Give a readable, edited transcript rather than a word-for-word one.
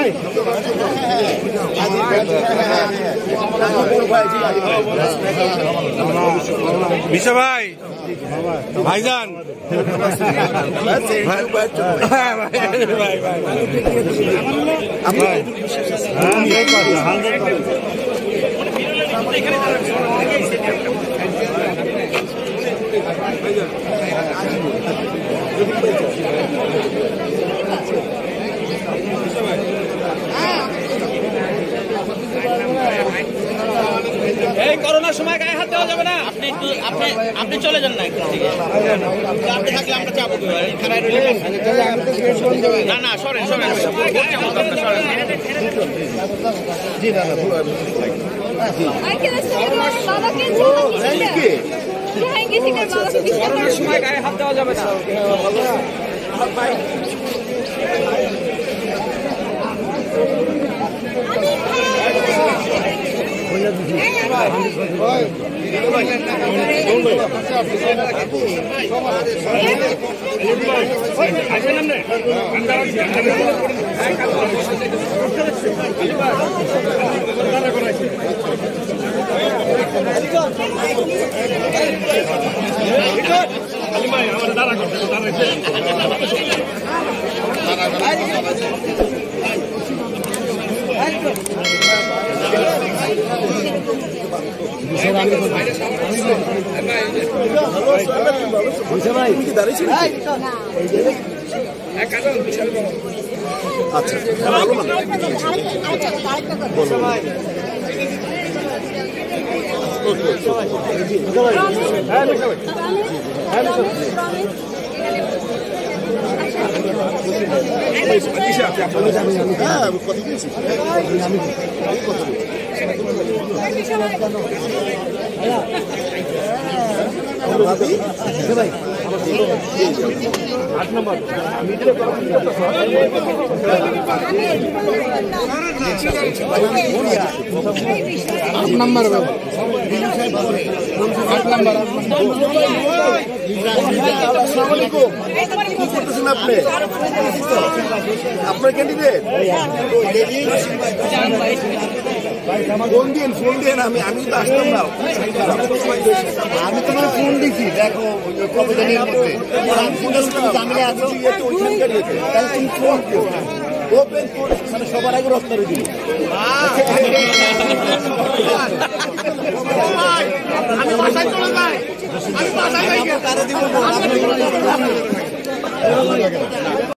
বিশা ভাই ভাইজান এই করোনার সময় গায়ে হাত দেওয়া যাবে না। আপনি চলে যান না, আপনি থাকলে আমরা যাবো না না সরেন সরেন করোনার সময় গায়ে হাত দেওয়া যাবে না। আচ্ছা ভালো না आठ नंबर আপনি আপনার ক্যান্ডিডেট ফোন দিন আমি তো আসতাম না। আমি তোমার ফোন দিচ্ছি, দেখো ওপেন মানে সবার আগে রক্ত দিল। আমি বাসায় চলে যাই, আমি বাসায়